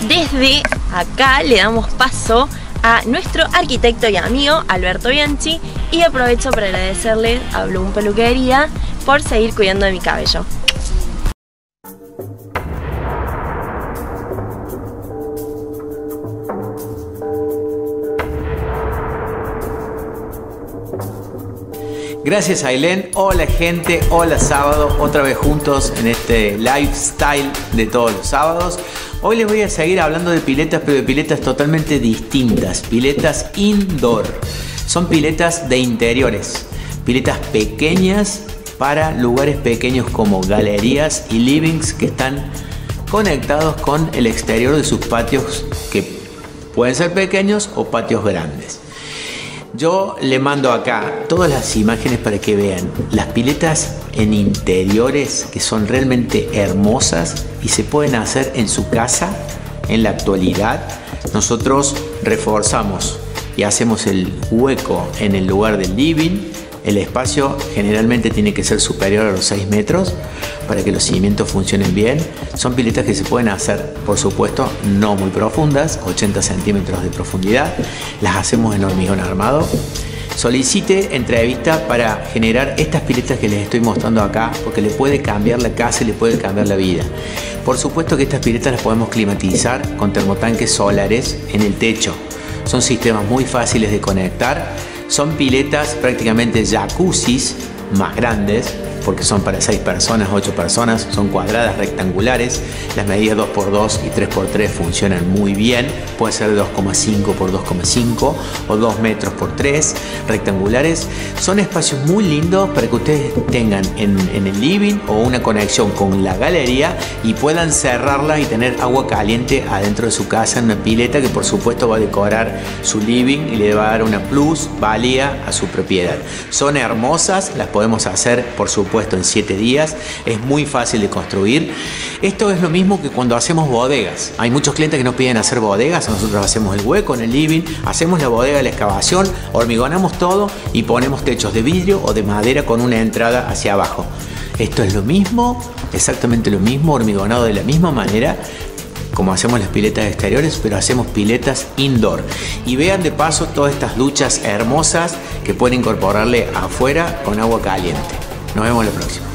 desde acá le damos paso a nuestro arquitecto y amigo Alberto Bianchi y aprovecho para agradecerle a Bloom Peluquería por seguir cuidando de mi cabello. Gracias Ailén, hola gente, hola sábado, otra vez juntos en este lifestyle de todos los sábados. Hoy les voy a seguir hablando de piletas, pero de piletas totalmente distintas, piletas indoor. Son piletas de interiores, piletas pequeñas para lugares pequeños como galerías y livings que están conectados con el exterior de sus patios, que pueden ser pequeños o patios grandes. Yo le mando acá todas las imágenes para que vean las piletas en interiores que son realmente hermosas y se pueden hacer en su casa. En la actualidad nosotros reforzamos y hacemos el hueco en el lugar del living. El espacio generalmente tiene que ser superior a los 6 metros para que los cimientos funcionen bien. Son piletas que se pueden hacer, por supuesto, no muy profundas, 80 centímetros de profundidad. Las hacemos en hormigón armado. Solicite entrevista para generar estas piletas que les estoy mostrando acá, porque le puede cambiar la casa y le puede cambiar la vida. Por supuesto que estas piletas las podemos climatizar con termotanques solares en el techo. Son sistemas muy fáciles de conectar. Son piletas prácticamente jacuzzis más grandes, porque son para 6 personas, 8 personas, son cuadradas, rectangulares. Las medidas 2x2 y 3x3 funcionan muy bien. Puede ser de 2,5 por 2,5 o 2 metros por 3, rectangulares. Son espacios muy lindos para que ustedes tengan en el living o una conexión con la galería y puedan cerrarla y tener agua caliente adentro de su casa en una pileta que por supuesto va a decorar su living y le va a dar una plusvalía a su propiedad. Son hermosas, las podemos hacer por supuesto en 7 días, es muy fácil de construir. Esto es lo mismo que cuando hacemos bodegas. Hay muchos clientes que nos piden hacer bodegas, nosotros hacemos el hueco en el living, hacemos la bodega de la excavación, hormigonamos todo y ponemos techos de vidrio o de madera con una entrada hacia abajo. Esto es lo mismo, exactamente lo mismo, hormigonado de la misma manera como hacemos las piletas exteriores, pero hacemos piletas indoor. Y vean de paso todas estas duchas hermosas que pueden incorporarle afuera con agua caliente. Nos vemos la próxima.